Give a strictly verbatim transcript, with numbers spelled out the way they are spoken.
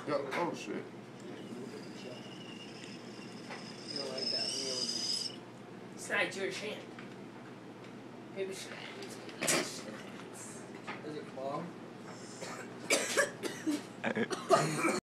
Yep. Oh shit. You don't like that meal. It's not your chance. Maybe should Is it bomb?